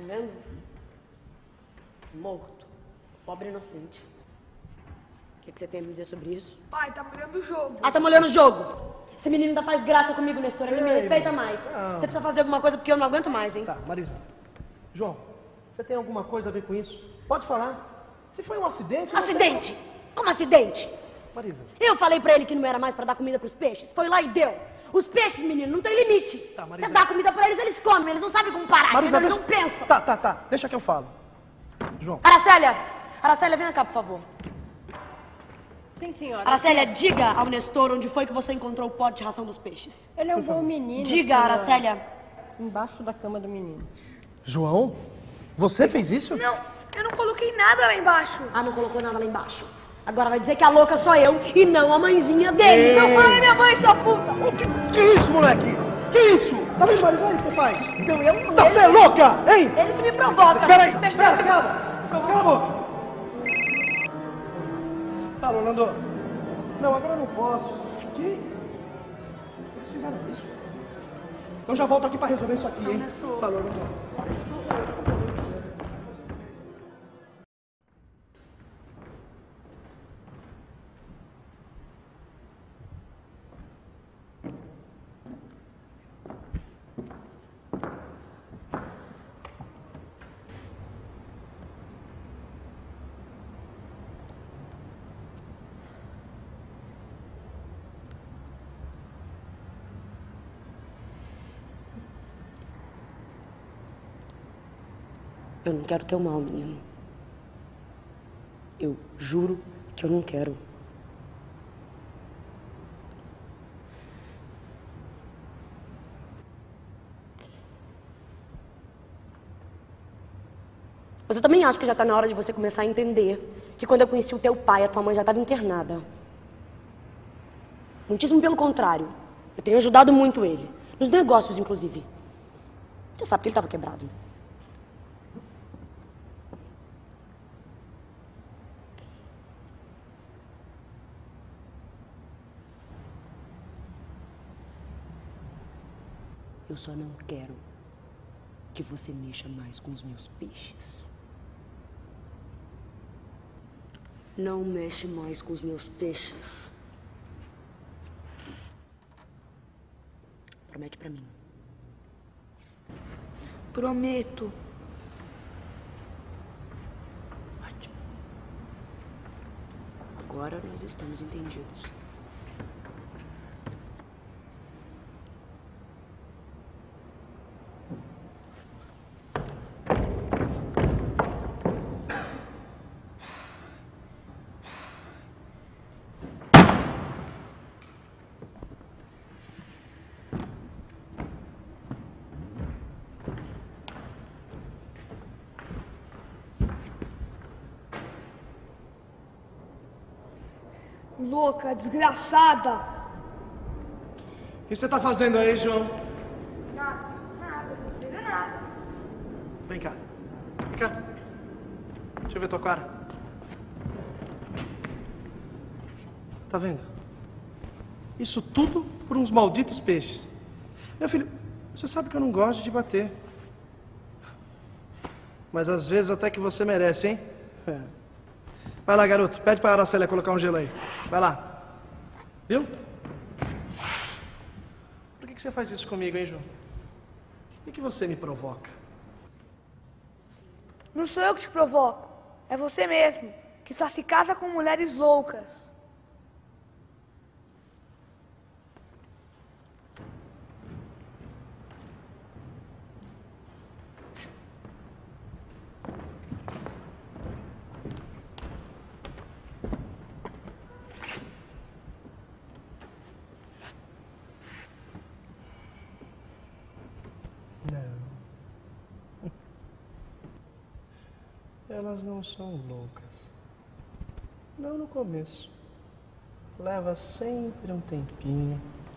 vendo? Morto. Pobre inocente. O que você tem a me dizer sobre isso? Pai, tá molhando o jogo. Ah, tá molhando o jogo. Esse menino ainda faz graça comigo, Nestor. Ele me respeita mais. Você precisa fazer alguma coisa porque eu não aguento mais, hein? Tá, Marisa. João, você tem alguma coisa a ver com isso? Pode falar. Se foi um acidente... Acidente? Como acidente? Marisa. Eu falei pra ele que não era mais pra dar comida pros peixes. Foi lá e deu. Os peixes, menino, não tem limite. Tá, Marisa. Você dá comida pra eles, eles comem. Eles não sabem como parar. Marisa, Eles não pensam. Tá. Deixa que eu falo. João. Aracélia, vem cá, por favor. Sim, senhora. Aracélia, diga ao Nestor onde foi que você encontrou o pote de ração dos peixes. Ele é um bom menino. Diga, senhora. Aracélia. Embaixo da cama do menino. João, você fez isso? Não, eu não coloquei nada lá embaixo. Ah, não colocou nada lá embaixo. Agora vai dizer que a louca sou eu e não a mãezinha dele. Meu pai e minha mãe, sua puta. Que isso, moleque? Que isso? Tá vendo, Marisa? Olha o que você faz. Não, eu não. Tá, você é louca, hein? Ele que me provoca. Peraí, Deixa cala a boca. Tá, Rolando. Não, agora eu não posso. Que? Eles fizeram isso? Eu já volto aqui pra resolver isso aqui, hein? Tá, Rolando. Eu não quero teu mal, menino. Eu juro que eu não quero. Mas eu também acho que já tá na hora de você começar a entender que quando eu conheci o teu pai, a tua mãe já estava internada. Muitíssimo pelo contrário. Eu tenho ajudado muito ele. Nos negócios, inclusive. Você sabe que ele estava quebrado. Eu só não quero que você mexa mais com os meus peixes. Não mexe mais com os meus peixes. Promete pra mim. Prometo. Ótimo. Agora nós estamos entendidos. Louca, desgraçada. O que você tá fazendo aí, João? Nada, não precisa nada. Vem cá. Vem cá. Deixa eu ver tua cara. Tá vendo? Isso tudo por uns malditos peixes. Meu filho, você sabe que eu não gosto de te bater. Mas às vezes até que você merece, hein? É. Vai lá, garoto. Pede pra Aracélia colocar um gelo aí. Vai lá. Viu? Por que você faz isso comigo, hein, João? Por que você me provoca? Não sou eu que te provoco. É você mesmo, que só se casa com mulheres loucas. Elas não são loucas. Não no começo. Leva sempre um tempinho